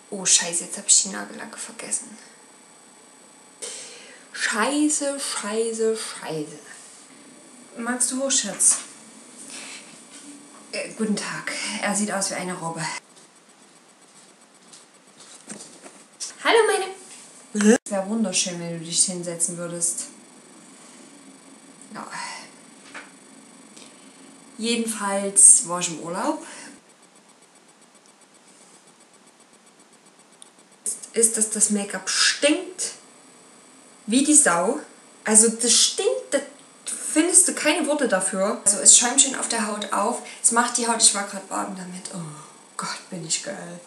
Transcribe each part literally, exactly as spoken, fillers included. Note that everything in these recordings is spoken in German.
Oh scheiße, jetzt habe ich die Nagellacke vergessen. Scheiße, scheiße, scheiße. Magst du hoch, Schatz? Äh, guten Tag. Er sieht aus wie eine Robbe. Hallo, meine... Es wäre wunderschön, wenn du dich hinsetzen würdest. Ja. Jedenfalls war ich im Urlaub. Ist, dass das Make-up stinkt wie die Sau. Also das stinkt, da findest du keine Worte dafür. Also es schäumt schon auf der Haut auf. Es macht die Haut, ich war gerade baden damit. Oh Gott, bin ich geil.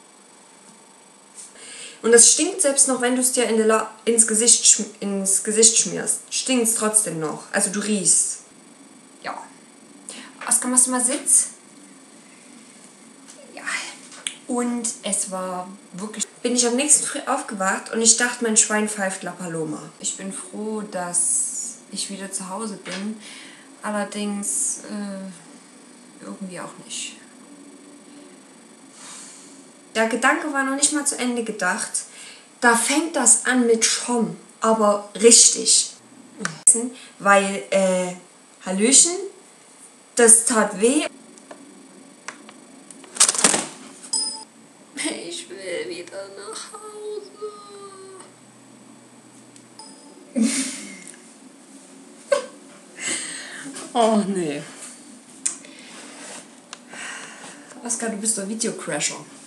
Und das stinkt selbst noch, wenn du es dir in La ins, Gesicht ins Gesicht schmierst. Stinkt es trotzdem noch. Also du riechst. Ja. Oskar, machst du mal Sitz? Ja. Und es war wirklich... Bin ich am nächsten Früh aufgewacht und ich dachte, mein Schwein pfeift La Paloma. Ich bin froh, dass ich wieder zu Hause bin. Allerdings äh, irgendwie auch nicht. Der Gedanke war noch nicht mal zu Ende gedacht. Da fängt das an mit Schom, aber richtig. Weil, äh, Hallöchen, das tat weh. Ich will wieder nach Hause. Oh nee. Oskar, du bist der Videocrasher.